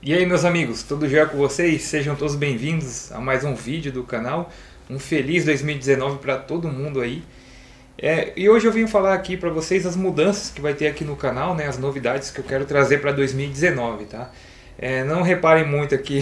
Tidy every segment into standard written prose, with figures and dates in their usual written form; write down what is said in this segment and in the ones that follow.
E aí, meus amigos, tudo jóia com vocês? Sejam todos bem-vindos a mais um vídeo do canal. Um feliz 2019 para todo mundo aí. E hoje eu vim falar aqui para vocês as mudanças que vai ter aqui no canal, né? As novidades que eu quero trazer para 2019, tá? Não reparem muito aqui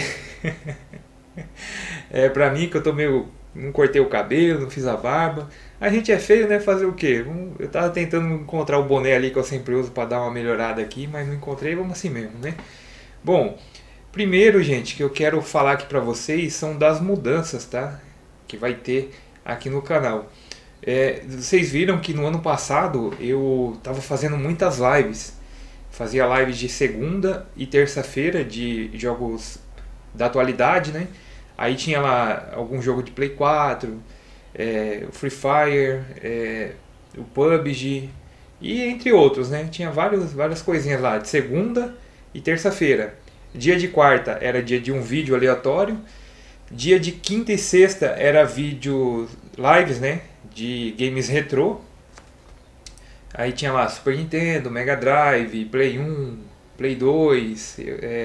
pra mim que eu tô meio... Não cortei o cabelo, não fiz a barba. A gente é feio, né? Fazer o quê? Eu tava tentando encontrar o boné ali que eu sempre uso para dar uma melhorada aqui, mas não encontrei, vamos assim mesmo, né? Bom, primeiro, gente, que eu quero falar aqui pra vocês são das mudanças, tá? Que vai ter aqui no canal. Vocês viram que no ano passado eu tava fazendo muitas lives. Fazia lives de segunda e terça-feira de jogos da atualidade, né? Aí tinha lá algum jogo de Play 4, o Free Fire, o PUBG e entre outros, né? Tinha várias coisinhas lá de segunda e terça-feira. Dia de quarta era dia de um vídeo aleatório. Dia de quinta e sexta era vídeo lives, né? De games retrô. Aí tinha lá Super Nintendo, Mega Drive, Play 1, Play 2,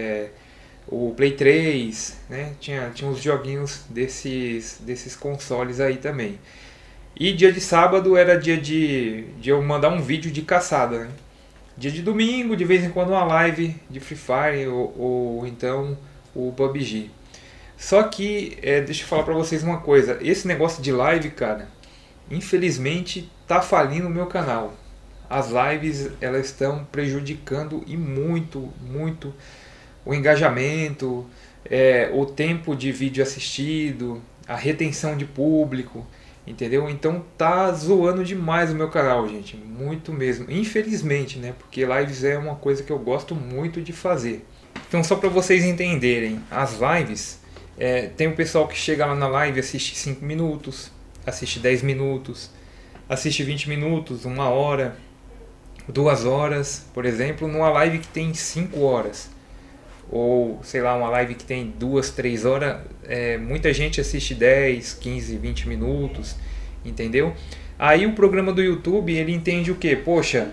o Play 3, né? Tinha uns joguinhos desses consoles aí também. E dia de sábado era dia de eu mandar um vídeo de caçada, né? Dia de domingo, de vez em quando uma live de Free Fire ou então o PUBG. Só que, deixa eu falar pra vocês uma coisa. Esse negócio de live, cara, infelizmente tá falindo o meu canal. As lives, elas estão prejudicando e muito o engajamento, o tempo de vídeo assistido, a retenção de público. Entendeu? Então tá zoando demais o meu canal, gente. Muito mesmo. Infelizmente, né? Porque lives é uma coisa que eu gosto muito de fazer. Então só para vocês entenderem, as lives, tem o pessoal que chega lá na live e assiste 5 minutos, assiste 10 minutos, assiste 20 minutos, 1 hora, 2 horas, por exemplo, numa live que tem 5 horas. Ou, sei lá, uma live que tem 2, 3 horas, muita gente assiste 10, 15, 20 minutos, entendeu? Aí o programa do YouTube, ele entende o que? Poxa,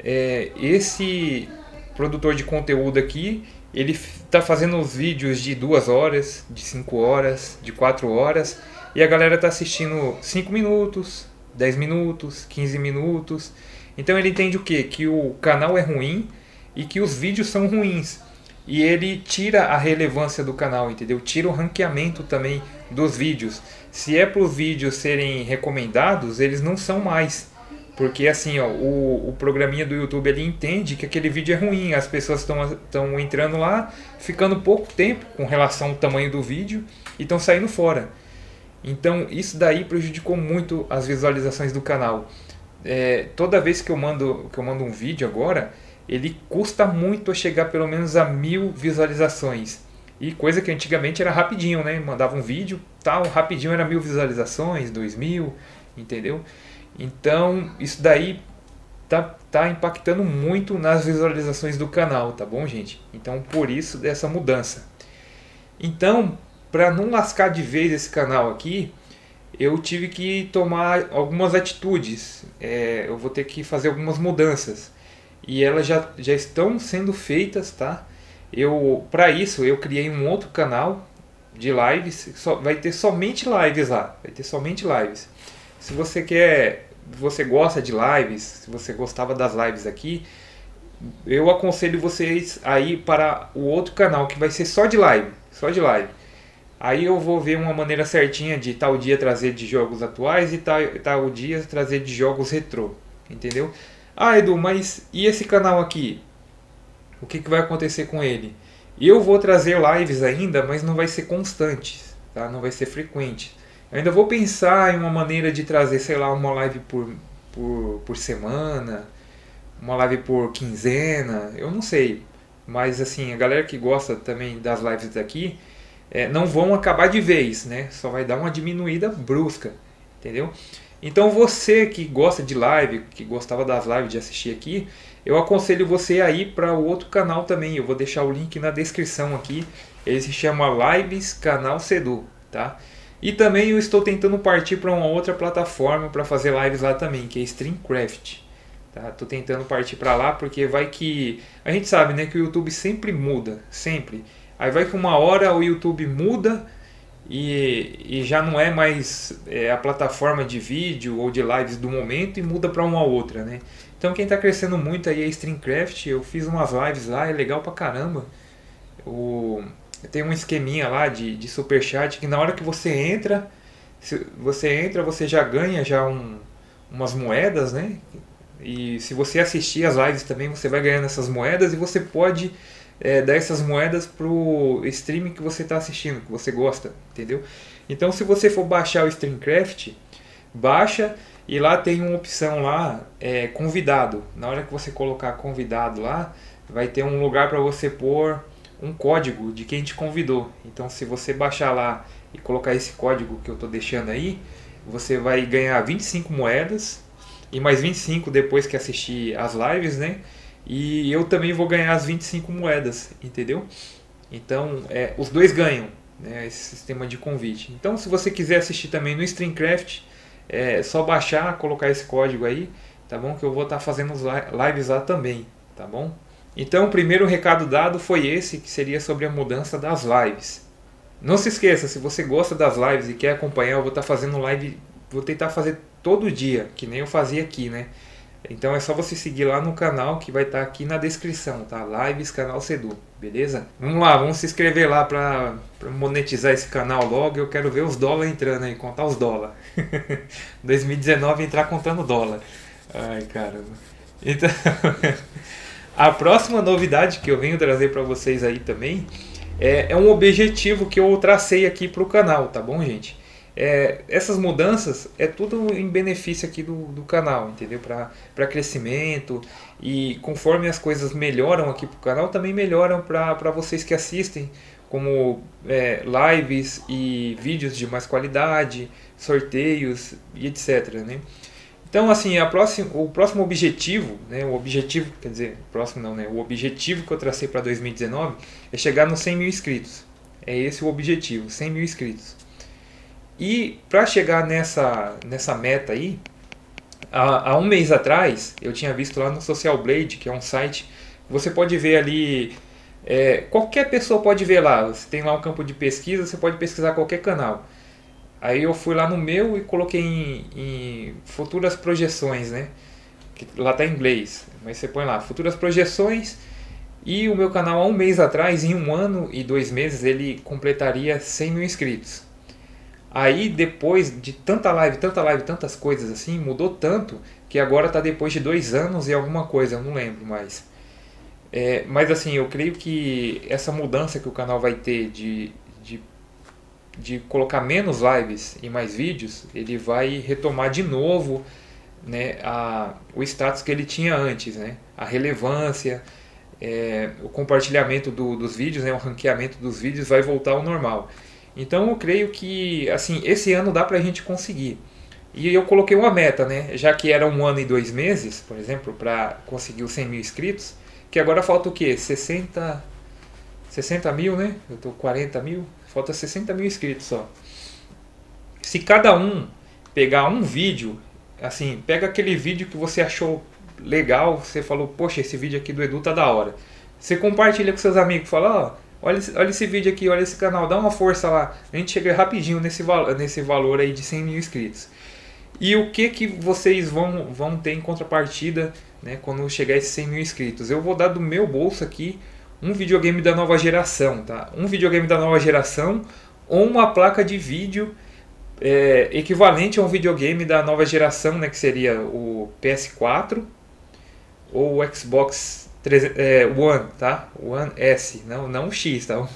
esse produtor de conteúdo aqui, ele está fazendo os vídeos de 2 horas, de 5 horas, de 4 horas, e a galera está assistindo 5 minutos, 10 minutos, 15 minutos. Então ele entende o que? Que o canal é ruim e que os vídeos são ruins. E ele tira a relevância do canal, entendeu? Tira o ranqueamento também dos vídeos. Se é para os vídeos serem recomendados, eles não são mais. Porque assim, ó, o programinha do YouTube, ele entende que aquele vídeo é ruim. As pessoas estão entrando lá, ficando pouco tempo com relação ao tamanho do vídeo e estão saindo fora. Então isso daí prejudicou muito as visualizações do canal. Toda vez que eu mando um vídeo agora, ele custa muito a chegar pelo menos a 1000 visualizações. E coisa que antigamente era rapidinho, né? Mandava um vídeo, tal, rapidinho era 1000 visualizações, 2000, entendeu? Então isso daí tá impactando muito nas visualizações do canal, tá bom, gente? Então por isso dessa mudança. Então, para não lascar de vez esse canal aqui, eu tive que tomar algumas atitudes. Eu vou ter que fazer algumas mudanças. E elas já estão sendo feitas, tá? Para isso eu criei um outro canal de lives, vai ter somente lives lá, vai ter somente lives. Se você gosta de lives, se você gostava das lives aqui, eu aconselho vocês a ir para o outro canal que vai ser só de live, só de live. Aí eu vou ver uma maneira certinha de tal dia trazer de jogos atuais e tal dia trazer de jogos retrô, entendeu? Ah, Edu, mas e esse canal aqui? O que vai acontecer com ele? Eu vou trazer lives ainda, mas não vai ser constante, tá? Não vai ser frequente. Eu ainda vou pensar em uma maneira de trazer, sei lá, uma live por semana, uma live por quinzena, eu não sei. Mas assim, a galera que gosta também das lives daqui, não vão acabar de vez, né? Só vai dar uma diminuída brusca, entendeu? Então você que gosta de live, que gostava das lives de assistir aqui, eu aconselho você a ir para o outro canal também. Eu vou deixar o link na descrição aqui. Ele se chama Lives Canal Sedu, tá? E também eu estou tentando partir para uma outra plataforma para fazer lives lá também, que é Streamcraft. Tá? Tô tentando partir para lá porque vai que... A gente sabe, né, que o YouTube sempre muda, sempre. Aí vai que uma hora o YouTube muda e já não é mais a plataforma de vídeo ou de lives do momento e muda para uma outra, né? Então quem está crescendo muito aí é Streamcraft. Eu fiz umas lives lá, é legal pra caramba. Tem um esqueminha lá de superchat que na hora que você entra, você já ganha umas moedas, né? E se você assistir as lives também, você vai ganhando essas moedas e você pode dar essas moedas pro stream que você está assistindo, que você gosta, entendeu? Então se você for baixar o Streamcraft, baixa e lá tem uma opção lá, convidado. Na hora que você colocar convidado lá, vai ter um lugar para você pôr um código de quem te convidou. Então se você baixar lá e colocar esse código que eu estou deixando aí, você vai ganhar 25 moedas e mais 25 depois que assistir as lives, né? E eu também vou ganhar as 25 moedas, entendeu? Então os dois ganham, né, esse sistema de convite. Então se você quiser assistir também no Streamcraft, é só baixar, colocar esse código aí, tá bom? Que eu vou estar fazendo lives lá também, tá bom? Então o primeiro recado dado foi esse, que seria sobre a mudança das lives. Não se esqueça, se você gosta das lives e quer acompanhar, eu vou estar fazendo live, vou tentar fazer todo dia, que nem eu fazia aqui, né? Então é só você seguir lá no canal que vai estar aqui na descrição, tá? Lives Canal Sedu, beleza? Vamos lá, vamos se inscrever lá pra monetizar esse canal logo. Eu quero ver os dólares entrando aí, contar os dólares. 2019 entrar contando dólar. Ai, caramba. Então, a próxima novidade que eu venho trazer para vocês aí também é um objetivo que eu tracei aqui pro canal, tá bom, gente? Essas mudanças é tudo em benefício aqui do canal, entendeu? Para crescimento, e conforme as coisas melhoram aqui para o canal, também melhoram para vocês que assistem, como lives e vídeos de mais qualidade, sorteios e etc, né? Então assim, o próximo objetivo, né, o objetivo que eu tracei para 2019 é chegar nos 100 mil inscritos. É esse o objetivo, 100 mil inscritos. E para chegar nessa meta aí, há um mês atrás, eu tinha visto lá no Social Blade, que é um site, você pode ver ali, qualquer pessoa pode ver lá, você tem lá um campo de pesquisa, você pode pesquisar qualquer canal. Aí eu fui lá no meu e coloquei em futuras projeções, né? Que lá tá em inglês, mas você põe lá, futuras projeções, e o meu canal há um mês atrás, em 1 ano e 2 meses, ele completaria 100 mil inscritos. Aí depois de tantas coisas assim, mudou tanto que agora está depois de 2 anos e alguma coisa, eu não lembro mais. Mas assim, eu creio que essa mudança que o canal vai ter de colocar menos lives e mais vídeos, ele vai retomar de novo, né, o status que ele tinha antes, né? A relevância, o compartilhamento dos vídeos, né, o ranqueamento dos vídeos vai voltar ao normal. Então eu creio que assim, esse ano dá pra gente conseguir. E eu coloquei uma meta, né? Já que era 1 ano e 2 meses, por exemplo, para conseguir os 100 mil inscritos, que agora falta o quê? 60 mil, né? Eu tô 40 mil, falta 60 mil inscritos só. Se cada um pegar um vídeo, assim, pega aquele vídeo que você achou legal, você falou, poxa, esse vídeo aqui do Edu tá da hora. Você compartilha com seus amigos, fala, ó, olha esse vídeo aqui, olha esse canal, dá uma força lá. A gente chega rapidinho nesse valor aí de 100 mil inscritos. E o que vocês vão ter em contrapartida, né, quando chegar esses 100 mil inscritos? Eu vou dar do meu bolso aqui um videogame da nova geração, tá? Um videogame da nova geração ou uma placa de vídeo equivalente a um videogame da nova geração, né, que seria o PS4 ou o Xbox One, tá? One S, não o X, tá?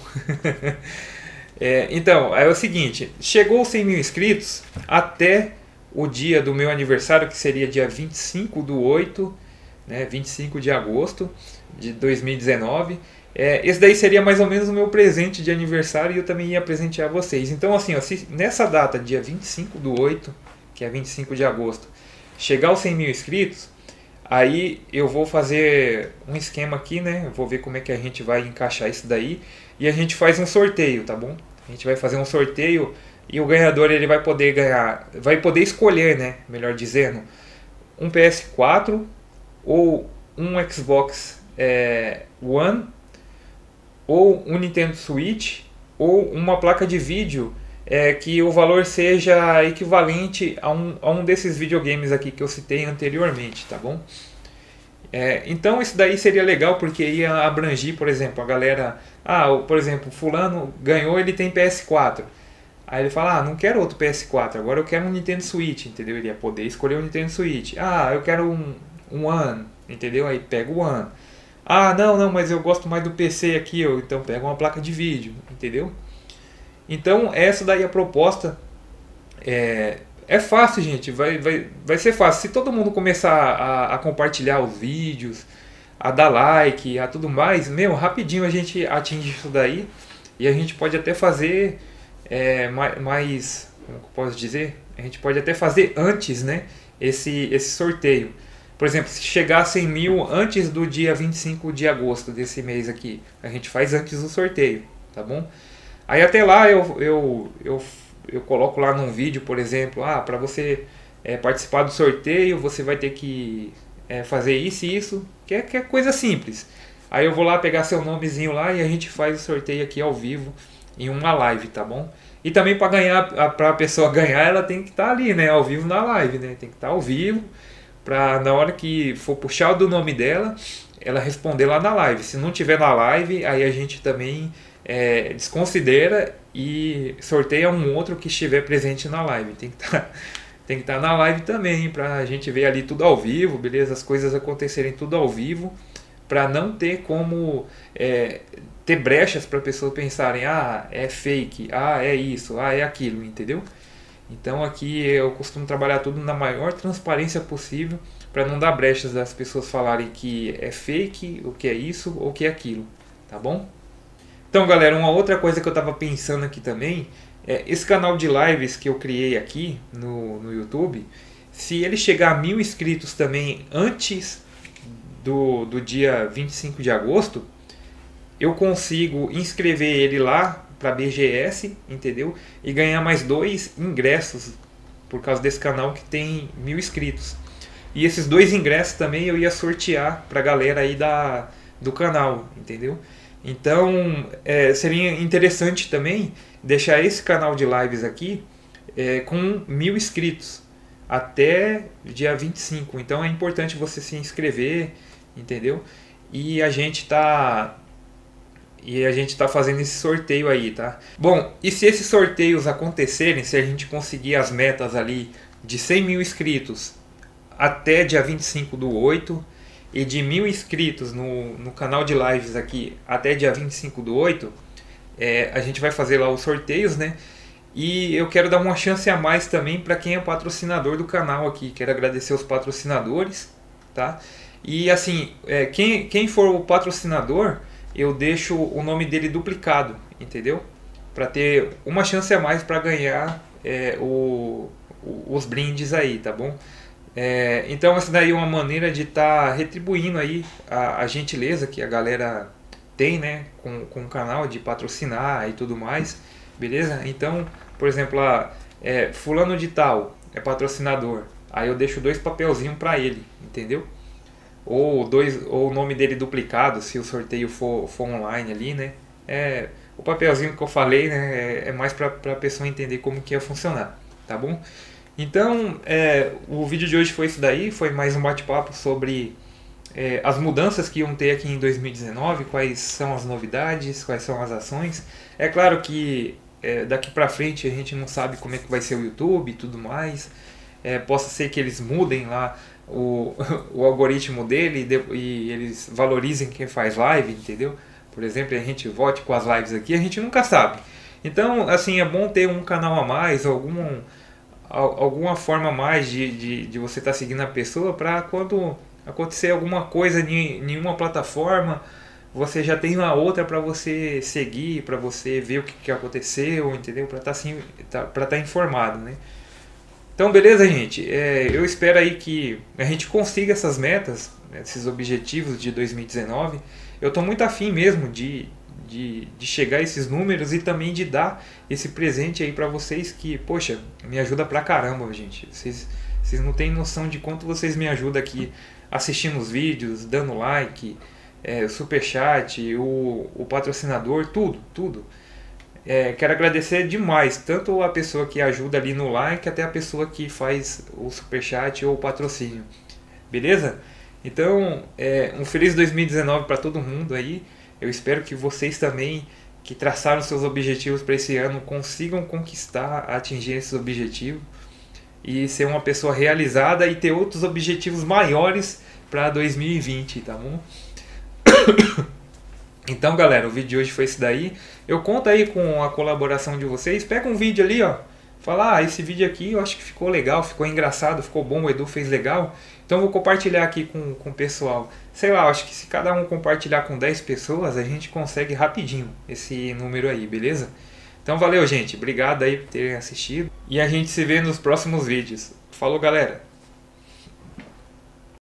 Então, é o seguinte, chegou os 100 mil inscritos até o dia do meu aniversário, que seria dia 25/8, né, 25 de agosto de 2019. Esse daí seria mais ou menos o meu presente de aniversário e eu também ia presentear vocês. Então assim, ó, se nessa data, dia 25/8, que é 25 de agosto, chegar aos 100 mil inscritos, aí eu vou fazer um esquema aqui, né? Eu vou ver como é que a gente vai encaixar isso daí e a gente faz um sorteio, tá bom? A gente vai fazer um sorteio e o ganhador ele vai poder ganhar, vai poder escolher, né? Melhor dizendo, um PS4 ou um Xbox One ou um Nintendo Switch, ou uma placa de vídeo que o valor seja equivalente a um desses videogames aqui que eu citei anteriormente, tá bom? Então isso daí seria legal porque ia abranger, por exemplo, a galera... por exemplo, fulano ganhou, ele tem PS4. Aí ele fala, não quero outro PS4, agora eu quero um Nintendo Switch, entendeu? Ele ia poder escolher um Nintendo Switch. Eu quero um One, entendeu? Aí pega o One. Não, mas eu gosto mais do PC aqui, então pega uma placa de vídeo, entendeu? Então essa daí é a proposta. É fácil, gente, vai ser fácil. Se todo mundo começar a compartilhar os vídeos, a dar like, a tudo mais, rapidinho a gente atinge isso daí. E a gente pode até fazer como eu posso dizer? A gente pode até fazer antes, né, esse sorteio. Por exemplo, se chegar a 100 mil antes do dia 25 de agosto desse mês aqui, a gente faz antes do sorteio, tá bom? Aí até lá eu coloco lá num vídeo, por exemplo, para você participar do sorteio, você vai ter que fazer isso e isso, que é coisa simples. Aí eu vou lá pegar seu nomezinho lá e a gente faz o sorteio aqui ao vivo em uma live, tá bom? E também para ganhar, para a pessoa ganhar, ela tem que estar ali, né, ao vivo na live, né? Tem que estar ao vivo para na hora que for puxar do nome dela, ela responder lá na live. Se não tiver na live, aí a gente também desconsidera e sorteia um outro que estiver presente na live. Tem que estar na live também, para a gente ver ali tudo ao vivo, beleza? As coisas acontecerem tudo ao vivo, para não ter como ter brechas para a pessoa pensarem, é fake, é isso, é aquilo, entendeu? Então aqui eu costumo trabalhar tudo na maior transparência possível, para não dar brechas das pessoas falarem que é fake, o que é isso ou o que é aquilo, tá bom? Então galera, uma outra coisa que eu estava pensando aqui também, esse canal de lives que eu criei aqui no YouTube, se ele chegar a 1000 inscritos também antes do dia 25 de agosto, eu consigo inscrever ele lá para BGS, entendeu? E ganhar mais 2 ingressos por causa desse canal que tem 1000 inscritos. E esses 2 ingressos também eu ia sortear para a galera aí do canal, entendeu? Então seria interessante também deixar esse canal de lives aqui com 1000 inscritos até dia 25. Então é importante você se inscrever, entendeu? E a gente tá fazendo esse sorteio aí, tá? Bom, e se esses sorteios acontecerem, se a gente conseguir as metas ali de 100 mil inscritos até dia 25/8 e de 1000 inscritos no canal de lives aqui até dia 25/8, a gente vai fazer lá os sorteios, né? E eu quero dar uma chance a mais também para quem é patrocinador do canal aqui. Quero agradecer os patrocinadores, tá? E assim, quem for o patrocinador, eu deixo o nome dele duplicado, entendeu? Para ter uma chance a mais para ganhar os brindes aí, tá bom? Então essa daí é uma maneira de estar retribuindo aí a gentileza que a galera tem, né, com o canal, de patrocinar e tudo mais, beleza? Então, por exemplo, fulano de tal é patrocinador, aí eu deixo 2 papelzinhos para ele, entendeu? Ou o nome dele duplicado, se o sorteio for online ali, né? O papelzinho que eu falei, né, é mais para a pessoa entender como que ia funcionar, tá bom? Então, o vídeo de hoje foi isso daí, foi mais um bate-papo sobre as mudanças que iam ter aqui em 2019, quais são as novidades, quais são as ações. É claro que daqui pra frente a gente não sabe como é que vai ser o YouTube e tudo mais. Possa ser que eles mudem lá o algoritmo dele e eles valorizem quem faz live, entendeu? Por exemplo, a gente volte com as lives aqui, a gente nunca sabe. Então, assim, é bom ter um canal a mais, alguma forma a mais de você estar seguindo a pessoa, para quando acontecer alguma coisa em uma plataforma, você já tem uma outra para você seguir, para você ver o que aconteceu, entendeu? Para estar informado, né? Então, beleza, gente? Eu espero aí que a gente consiga essas metas, esses objetivos de 2019. Eu estou muito afim mesmo de chegar a esses números e também de dar esse presente aí para vocês que, poxa, me ajuda pra caramba, gente. Vocês não têm noção de quanto vocês me ajudam aqui assistindo os vídeos, dando like, o superchat, o patrocinador, tudo. Quero agradecer demais, tanto a pessoa que ajuda ali no like, até a pessoa que faz o superchat ou o patrocínio. Beleza? Então, um feliz 2019 para todo mundo aí. Eu espero que vocês também, que traçaram seus objetivos para esse ano, consigam conquistar, atingir esses objetivos e ser uma pessoa realizada e ter outros objetivos maiores para 2020, tá bom? Então, galera, o vídeo de hoje foi esse daí. Eu conto aí com a colaboração de vocês. Pega um vídeo ali, ó. Fala, esse vídeo aqui eu acho que ficou legal, ficou engraçado, ficou bom, o Edu fez legal. Então eu vou compartilhar aqui com o pessoal. Sei lá, acho que se cada um compartilhar com 10 pessoas, a gente consegue rapidinho esse número aí, beleza? Então valeu, gente. Obrigado aí por terem assistido. E a gente se vê nos próximos vídeos. Falou, galera!